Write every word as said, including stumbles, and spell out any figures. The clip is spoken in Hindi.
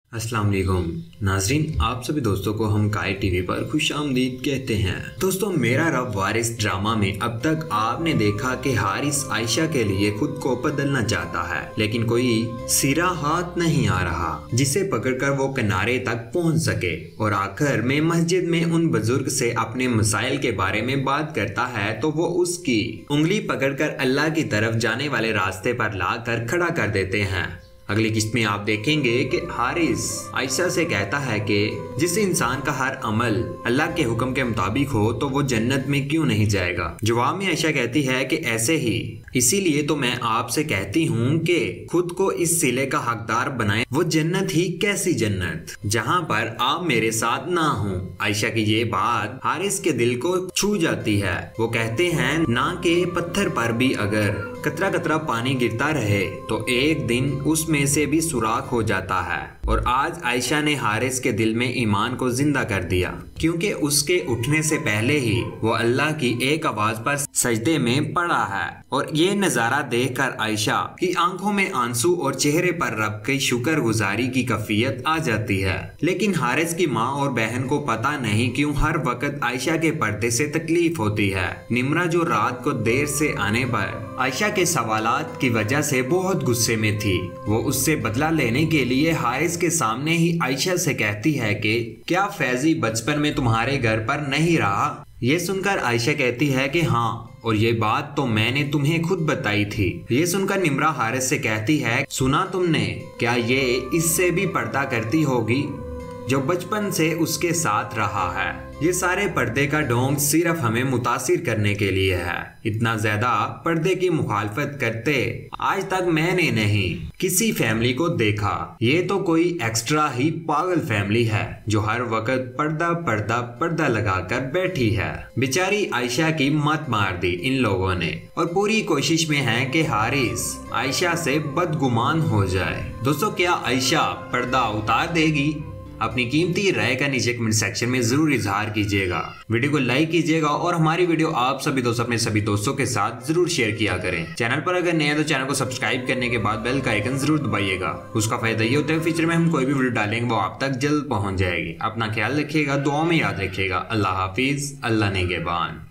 अस्सलाम वालेकुम नाजरीन, आप सभी दोस्तों को हम काय टीवी पर खुश आमदीद कहते हैं। दोस्तों, मेरा रब वारिस ड्रामा में अब तक आपने देखा कि हारिस आयशा के लिए खुद को बदलना चाहता है, लेकिन कोई सिरा हाथ नहीं आ रहा जिसे पकड़कर वो किनारे तक पहुंच सके। और आखिर में मस्जिद में उन बुजुर्ग से अपने मसाइल के बारे में बात करता है तो वो उसकी उंगली पकड़कर अल्लाह की तरफ जाने वाले रास्ते पर लाकर खड़ा कर देते हैं। अगली किस्त में आप देखेंगे कि हारिस आयशा से कहता है कि जिस इंसान का हर अमल अल्लाह के हुक्म के मुताबिक हो तो वो जन्नत में क्यों नहीं जाएगा। जवाब में आयशा कहती है कि ऐसे ही, इसीलिए तो मैं आपसे कहती हूँ कि खुद को इस सिले का हकदार बनाएं। वो जन्नत ही कैसी जन्नत जहाँ पर आप मेरे साथ ना हो। आयशा की ये बात हारिस के दिल को छू जाती है। वो कहते हैं ना कि पत्थर पर भी अगर कतरा कतरा पानी गिरता रहे तो एक दिन उसमें से भी सुराख हो जाता है। और आज आयशा ने हारिस के दिल में ईमान को जिंदा कर दिया, क्योंकि उसके उठने से पहले ही वो अल्लाह की एक आवाज पर सजदे में पड़ा है। और ये नजारा देखकर आयशा की आंखों में आंसू और चेहरे पर रब की शुक्रगुजारी की कैफियत आ जाती है। लेकिन हारिस की माँ और बहन को पता नहीं क्यों हर वक्त आयशा के पर्दे से तकलीफ होती है। निम्रा जो रात को देर से आने पर आयशा के सवालात की वजह से बहुत गुस्से में थी, वो उससे बदला लेने के लिए हारिस के सामने ही आयशा से कहती है कि क्या फैजी बचपन में तुम्हारे घर पर नहीं रहा। ये सुनकर आयशा कहती है कि हाँ, और ये बात तो मैंने तुम्हें खुद बताई थी। ये सुनकर निम्रा हारिस से कहती है, सुना तुमने, क्या ये इससे भी पर्दा करती होगी जो बचपन से उसके साथ रहा है। ये सारे पर्दे का ढोंग सिर्फ हमें मुतासिर करने के लिए है। इतना ज्यादा पर्दे की मुखालफत करते आज तक मैंने नहीं किसी फैमिली को देखा। ये तो कोई एक्स्ट्रा ही पागल फैमिली है जो हर वक्त पर्दा पर्दा पर्दा लगाकर बैठी है। बेचारी आयशा की मत मार दी इन लोगों ने, और पूरी कोशिश में है कि हारिस आयशा से बदगुमान हो जाए। दोस्तों, क्या आयशा पर्दा उतार देगी? अपनी कीमती राय का नीचे कमेंट सेक्शन में जरूर इजहार कीजिएगा। वीडियो को लाइक कीजिएगा और हमारी वीडियो आप सभी दोस्त अपने सभी दोस्तों के साथ जरूर शेयर किया करें। चैनल पर अगर नए हैं तो चैनल को सब्सक्राइब करने के बाद बेल का आइकन जरूर दबाइएगा। उसका फायदा ये होता है फ्यूचर में हम कोई भी वीडियो डालेंगे वो आप तक जल्द पहुंच जाएगी। अपना ख्याल रखिएगा, दुआ में याद रखिएगा। अल्लाह हाफिज, अल्लाह निगहबान।